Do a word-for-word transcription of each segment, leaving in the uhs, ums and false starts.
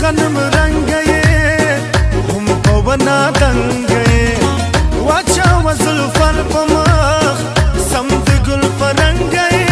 सनम रंग ये हम पवना दंग वाचा वजुल फल पमख समत गुल परंग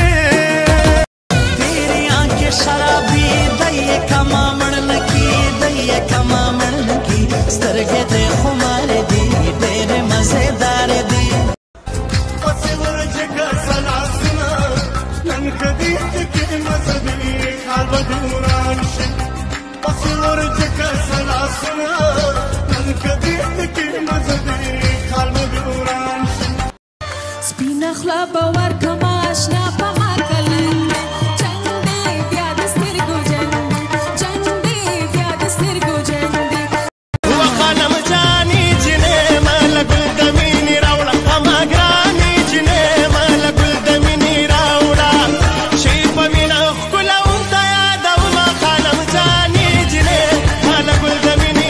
तेरी आंखें शराबी दये कमा मड़न की दये कमा मड़न की स्तरगे दे खुमारे दी तेरे मजेदार दी पसिवर जगह सला सुना नन कदी के मजदी खाल बदूरान शे पसिवर जगह सला सुना नन कदी के मजदी खाल बदूरान शे स्पिना खला बावर कमा आशना पमा कलन चंदे प्याद स्तिरगो जंदे चंदे प्याद स्तिरगो जंदे वखनम जानी जिने मलगुल दमीनी रावड़ा अमग्रानी जिने मलगुल दमीनी रावड़ा शेप मीना खुला उनता याद वखनम जानी जिने मलगुल दमीनी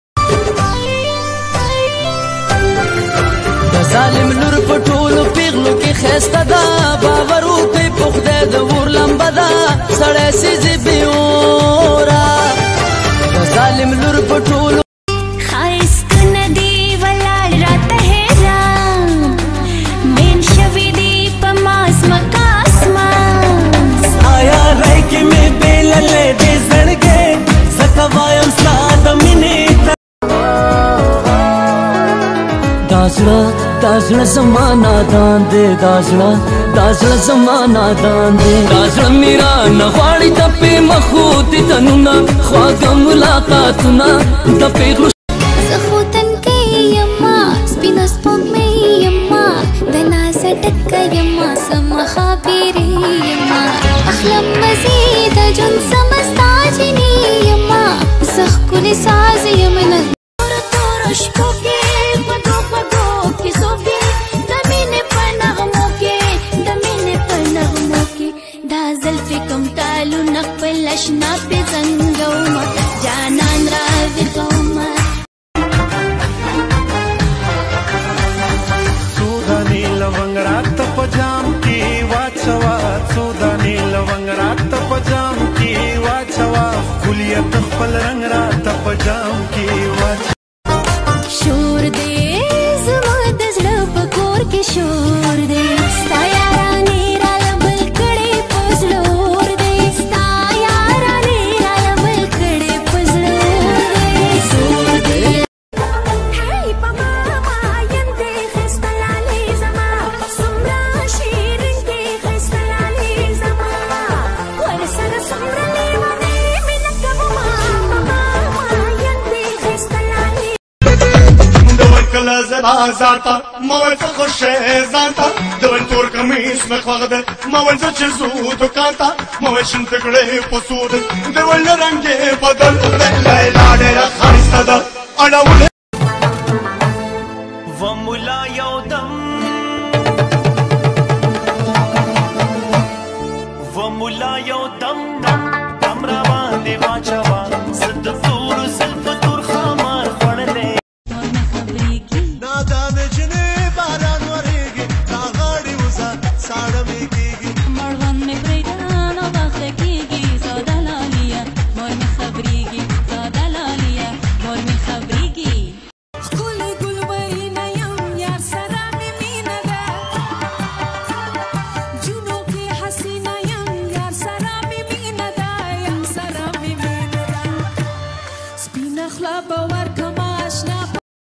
ظالم لور پټولو پیغلو کې خسته دا باورو کوي پخده د ور لمبه دا سړی سيزي بيورا ظالم لور پټولو خایست ندی ولاړ راته هرا مين شوي دی پماس مکاسما آیا رای کې مې بیللې دې زړګې زکه وایم ستا د مینې دازړه دازړه زمانہ دان دے دازړه دازړه زمانہ دان دے دازړه میرا نغواړي ته په مخوت تنونه خواږه ملاقاتونه د پیغلو زخوتن کې یما سپینا سپوږ مې یما د ناز ټکه یما سم خبرې یما اخلم مزید جن سمستا جنې یما زخ کلی ساز یمنه تور تور شپو کې پدو پدو کې سوګې د مینې په نغمو کې د مینې په نغمو کې دا زلفې کوم تالو نقبل اشنا په زنګومه جانان راځي کومه سودانی لونگ رات پجام کی واچوا سودانی لونگ رات پجام کی واچوا کلیت خپل رنگ رات پجام کی واچوا شور دے زما د زړه په کور کې شور دے ستا یارانې رالبل کړې په زړور دے ستا یارانې رالبل کړې په زړور دے زور دے هی په ماما ینده خسته لالې زما څومره شیرین دې خسته لالې زما ورسره څومره لیونې مینه کومه ماما ینده خسته لالې کلا زبا زاتا مول خوش زاتا دول تور کمیس میں خواغد مول زچ زود کاتا مول شنت گڑے پسود دول رنگے بدل لیلا ڈیرا خاصتا دا اڑاولے وملا یودم وملا یودم دم دم روان دی واچوا صد تور زلف تور خمار خړلې نادان جنے باران وریگی ناغاڑی وزا ساڑا میں کیگی مړوند مې پرېږده نو باخته کېږي سودا لاليه مور مې خبرېږي سودا لاليه مور مې خبرېږي ښکلې ګلورینه یم یار سره مې مینه ده جنو کې حسینه یم یار سره مې مینه ده یم سره مې مینه ده سپینه خوله به ورکړم